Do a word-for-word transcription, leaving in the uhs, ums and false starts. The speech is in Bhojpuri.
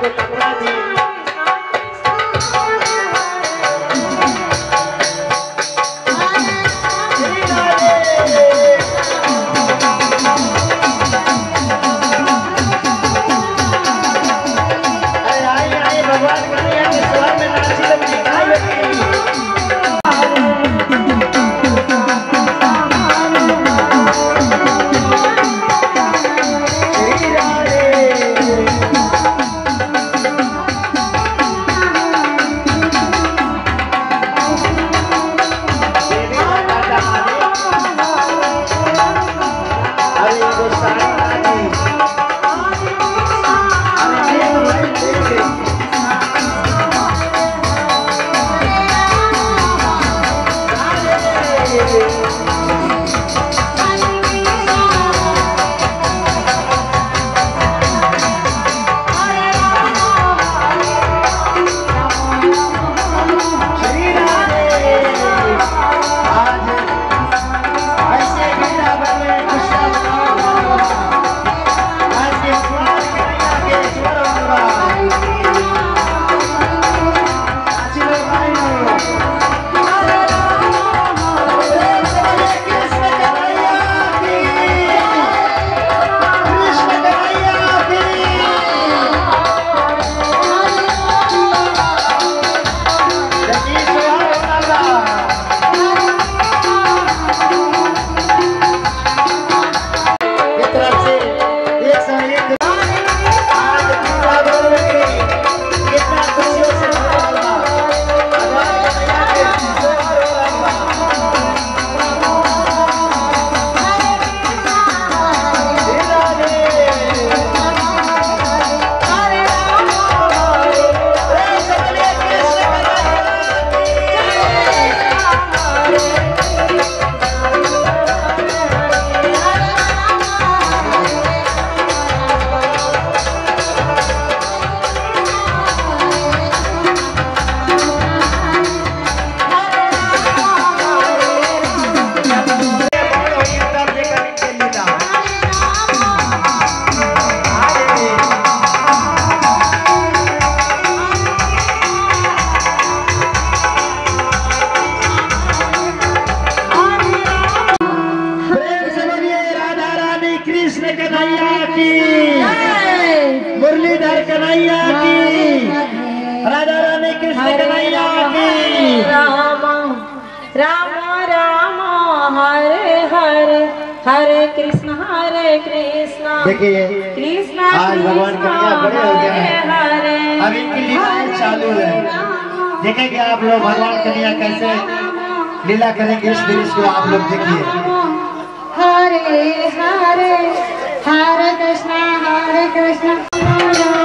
को कपड़ा दी। मुरलीधर कन्हैया की, राधा रानी कृष्ण कन्हैया की। राम राम राम हरे हरे हरे कृष्ण हरे कृष्ण। देखिए कृष्ण आज भगवान कन्हैया बड़े हो गए हैं, अब इनकी लीला चालू है। देखेंगे आप लोग भगवान कन्हैया कैसे लीला करेंगे, इस दृश्य को आप लोग देखिए। हरे हरे हरे कृष्ण हरे कृष्ण।